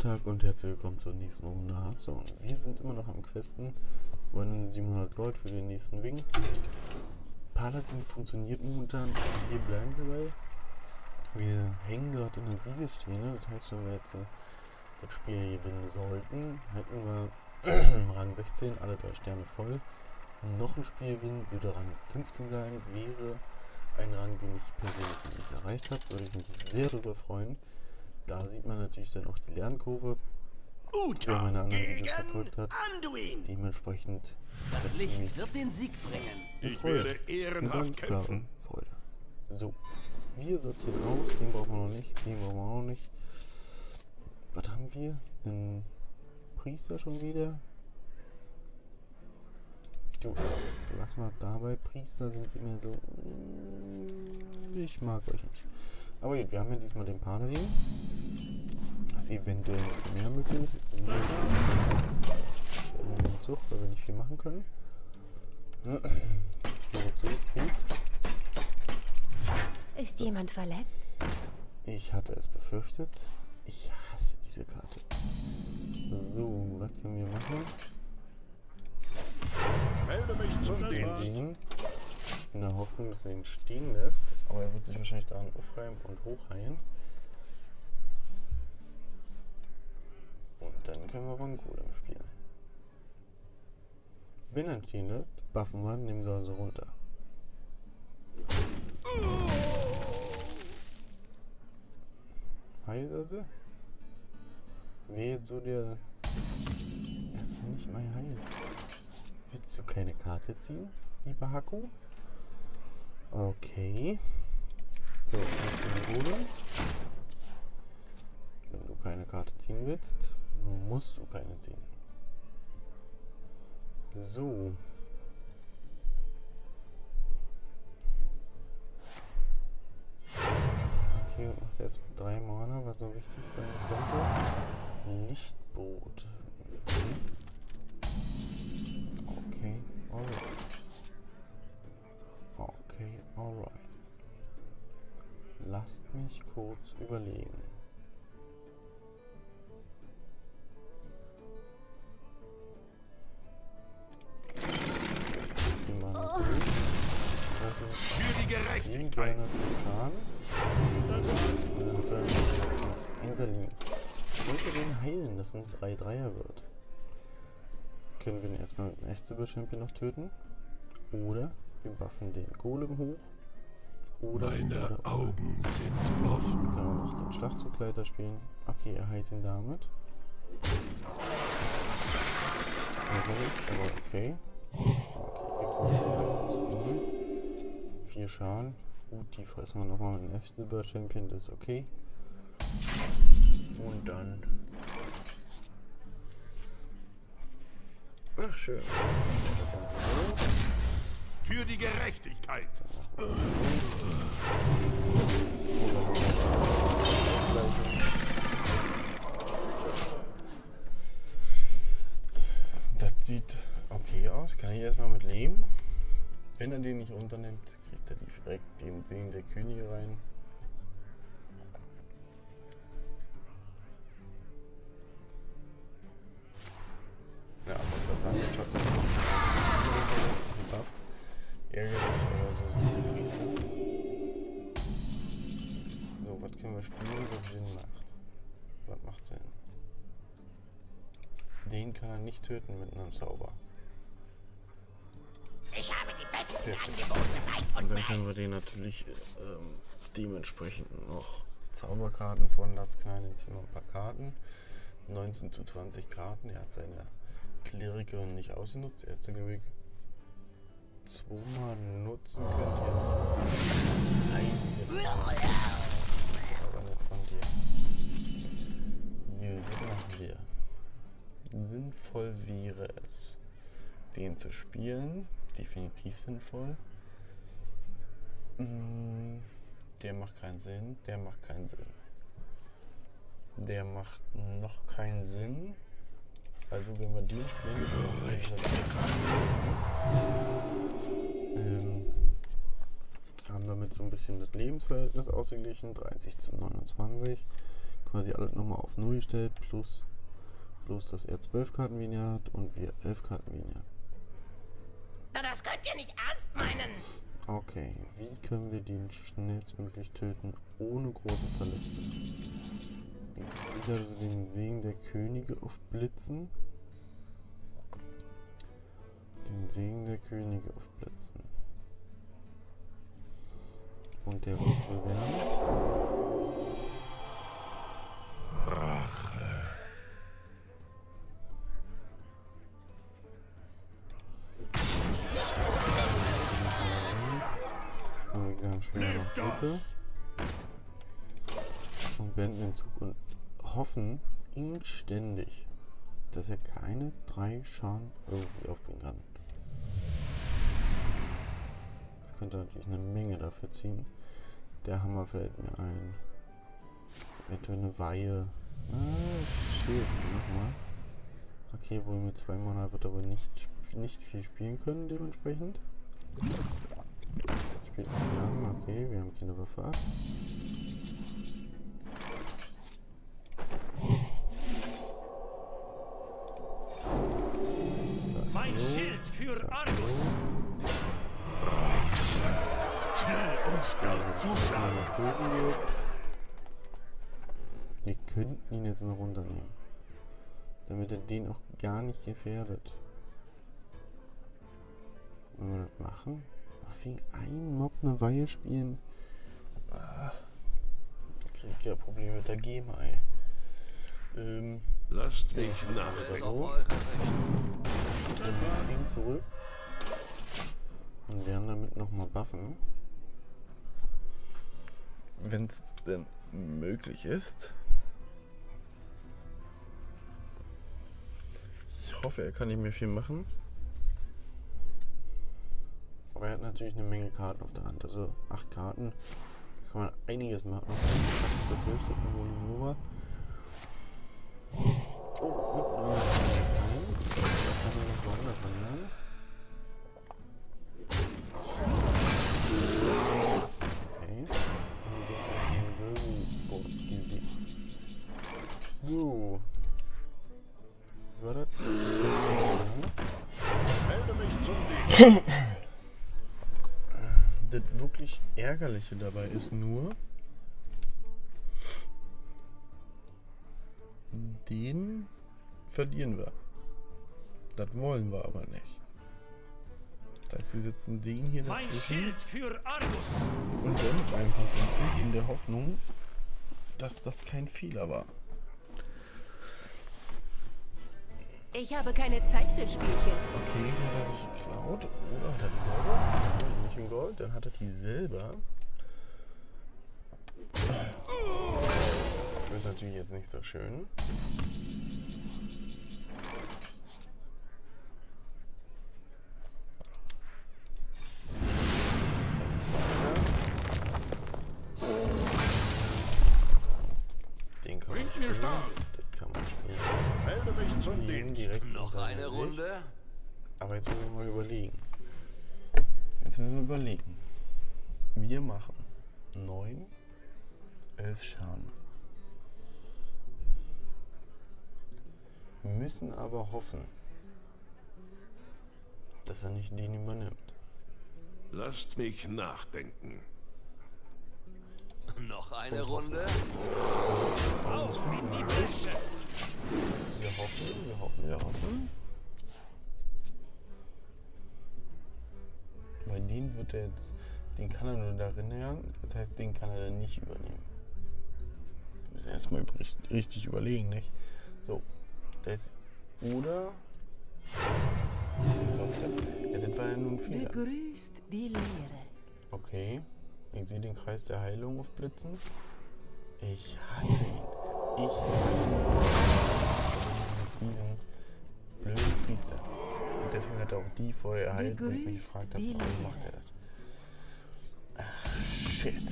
Tag und herzlich willkommen zur nächsten Runde Hearthstone. Wir sind immer noch am Questen, wollen 700 Gold für den nächsten Wing. Paladin funktioniert momentan, wir bleiben dabei. Wir hängen gerade in der Siegessträhne, das heißt, wenn wir jetzt das Spiel gewinnen sollten, hätten wir Rang 16, alle 3 Sterne voll. Noch ein Spiel gewinnen würde Rang 15 sein, wäre ein Rang, den ich persönlich noch nicht erreicht habe, würde ich mich sehr darüber freuen. Da sieht man natürlich dann auch die Lernkurve, wer meine anderen Videos verfolgt hat. Dementsprechend das Licht wird den Sieg bringen. Ich werde ehrenhaft kämpfen. Freude. So, wir sortieren aus, den brauchen wir noch nicht, den brauchen wir auch noch nicht. Was haben wir? Einen Priester schon wieder? Du, lass mal dabei. Priester sind immer so. Ich mag euch nicht. Aber gut, wir haben ja diesmal den Paladin. Das ist eventuell ein bisschen mehr möglich. In dem Zug, weil wir nicht viel machen können. Ist jemand verletzt? Ich hatte es befürchtet. Ich hasse diese Karte. So, was können wir machen? Melde mich zum Den in der Hoffnung, dass er ihn stehen lässt. Aber er wird sich wahrscheinlich daran aufreiben und hochheilen. Und dann können wir aber einen Golem spielen. Wenn er stehen lässt, buffen wir, nehmen wir also runter. Heilt also? Wer jetzt so der... Er hat sie nicht mal heilt. Willst du keine Karte ziehen, lieber Haku? Okay. So, Golem. Wenn du keine Karte ziehen willst, musst du keine ziehen. So. Okay, und macht jetzt 3 Mana, was so wichtig sein könnte. Lichtboot. Okay, alright. Okay, alright. Lasst mich kurz überlegen. Die Mana durch. Für die Gerechtigkeit. Gerne für Schaden. Und dann ins Einser liegen. Sollte den heilen, dass ein 3-3er wird. Können wir ihn erstmal mit dem Echt-Super-Champion noch töten. Oder wir buffen den Golem hoch. Oder Meine Augen sind offen. wir können auch noch den Schlachtzugleiter spielen. Okay, er heilt ihn damit. Aber okay. Okay, 4 Schaden. Gut, die fressen wir nochmal mit dem Echt-Super-Champion, das ist okay. Und dann... Ach, schön. Für die Gerechtigkeit. Das sieht okay aus. Kann ich erstmal mit leben. Wenn er den nicht unternimmt, kriegt er direkt den Segen der Könige rein. Ja, aber Gott sei Dank Schatten. Ärgerlich, aber so sind die Priester. So, was können wir spielen, was Sinn macht? Was macht Sinn? Den kann er nicht töten mit einem Zauber. Ich habe die besten Angebote weit Und und dann können wir den natürlich dementsprechend noch Zauberkarten von Latz Klein, jetzt ziehen wir ein paar Karten. 19 zu 20 Karten, er hat seine Klerikerin nicht ausgenutzt, er hat sie gewickt. 2-mal nutzen könnt ihr. Nein, jetzt aber nicht von dir. Hier, was machen wir? Sinnvoll wäre es, den zu spielen. Definitiv sinnvoll. Der macht keinen Sinn. Der macht keinen Sinn. Der macht noch keinen Sinn. Also wenn wir den spielen, haben damit so ein bisschen das Lebensverhältnis ausgeglichen. 30 zu 29. quasi alles nochmal auf 0 stellt, plus dass er 12 Karten weniger hat und wir 11 Karten weniger. Na, das könnt ihr nicht ernst meinen. Okay, wie können wir den schnellstmöglich töten, ohne große Verluste? Sicher den Segen der Könige aufblitzen. Den Segen der Könige aufblitzen. Und der uns bewähren. Rache. Wir haben später noch Dritte. Und beenden den Zug und hoffen inständig, dass er keine 3 Schaden irgendwie aufbringen kann. Das könnte natürlich eine Menge dafür ziehen. Der Hammer fällt mir ein. Eventuell eine Weihe. Shit, nochmal. Okay, wohl mit 2 Mana wird er wohl nicht viel spielen können, dementsprechend. Spielt einen Schlangen, okay, wir haben keine Waffe ab. Mein Schild für Argus. Schnell und stark zuschlagen. Wir könnten ihn jetzt noch runternehmen, damit er den auch gar nicht gefährdet. Wenn wir das machen, wegen einem Mob eine Weihe spielen, krieg ich ja Probleme mit der GEMA, ey. Lasst mich nachdenken. So. Dann das Ding zurück und werden damit nochmal buffen. Wenn es denn möglich ist. Ich hoffe, er kann nicht mehr viel machen. Aber er hat natürlich eine Menge Karten auf der Hand. Also 8 Karten. Da kann man einiges machen. Ich befürchtet eine Molinova. Oh, und da kann man noch woanders ran. Okay. Und jetzt sind wir in Bösen Gesicht. So. Wie war das? Melde mich zum Leben. Das wirklich Ärgerliche dabei ist nur, den verlieren wir. Das wollen wir aber nicht. Das heißt, wir setzen den hier Mein dazwischen Schild für Argus. und dann einfach den Zug in der Hoffnung, dass das kein Fehler war. Ich habe keine Zeit für Spielchen. Okay, hat er sich geklaut oder hat er die selber? Nicht im Gold, dann hat er die selber. Das ist natürlich jetzt nicht so schön. Den kann man spielen. Das kann man spielen. Melde mich zum Leben. Direkt in Noch seine eine Sicht. Runde? Aber jetzt müssen wir mal überlegen. Wir machen 9, 11 Schaden. Müssen aber hoffen, dass er nicht den übernimmt. Lasst mich nachdenken. Noch eine Runde? Auf in die Bresche. Wir hoffen. Weil den wird er jetzt, den kann er nur darin lernen, das heißt, den kann er dann nicht übernehmen. Erstmal richtig überlegen, nicht? So, das oder. Ja, das war ja nun ein Fehler. Begrüßt die Leere. Okay, ich sehe den Kreis der Heilung aufblitzen. Ich hatte ihn. Mit diesem blöden Priester. Und deswegen hat er auch die vorher erhalten, wo ich mich gefragt habe, warum macht er das? Ach, shit.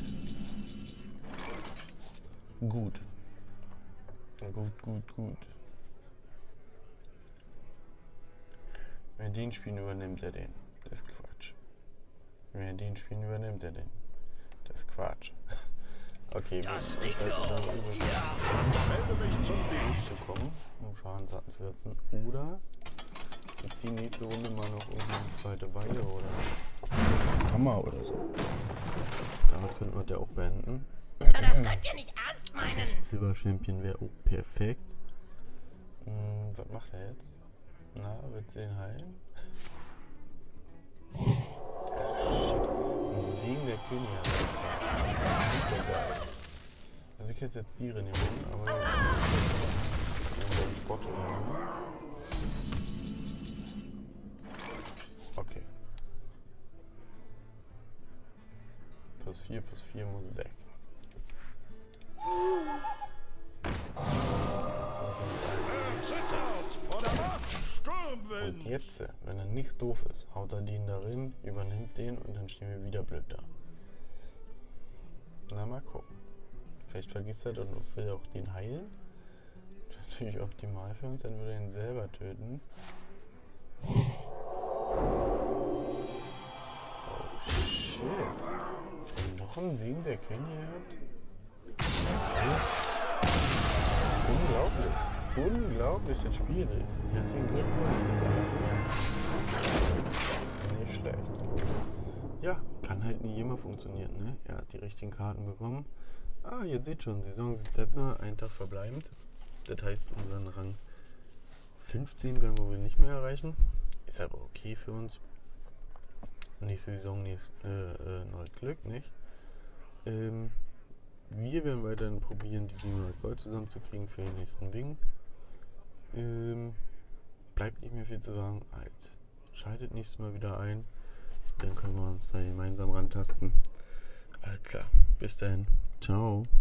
Gut. Wenn wir den spielen, übernimmt er den. Das ist Quatsch. Wenn wir den spielen, übernimmt er den. Das ist Quatsch. Okay, Das ich werde dann Melde mich zum Dienst. zu kommen, um Schaden anzusetzen. Oder wir ziehen nächste Runde mal noch irgendwie eine zweite Weihe oder Hammer oder so. Damit könnten wir der auch beenden. Das könnt ihr nicht ernst meinen. Silber Champion wäre auch perfekt. Was macht er jetzt? Na, wird den heilen? Shit. Ein Segen der Könige. Also ich hätte jetzt die Rennen gewonnen, aber den Sport übernehmen. Okay. +4 muss weg. Und jetzt, wenn er nicht doof ist, haut er den darin, übernimmt den und dann stehen wir wieder blöd da. Na, mal gucken. Vielleicht vergisst er und will auch den heilen. Natürlich optimal für uns, dann würde er ihn selber töten. Oh shit. Und noch ein Segen der Könige hat? Unglaublich. Unglaublich, das Spiel. Herzlichen Glückwunsch. Nicht schlecht. Ja, kann halt nie immer funktionieren, ne? Er hat die richtigen Karten bekommen. Ah, ihr seht schon, Saison Steppner, ein Tag verbleibend. Das heißt, unseren Rang 15 werden wir wohl nicht mehr erreichen. Ist aber okay für uns. Nächste Saison neues Glück, nicht? Wir werden weiterhin probieren, die 700 Gold zusammenzukriegen für den nächsten Wing. Bleibt nicht mehr viel zu sagen als schaltet nächstes Mal wieder ein. Dann können wir uns da gemeinsam rantasten. Alles klar. Bis dahin. Ciao.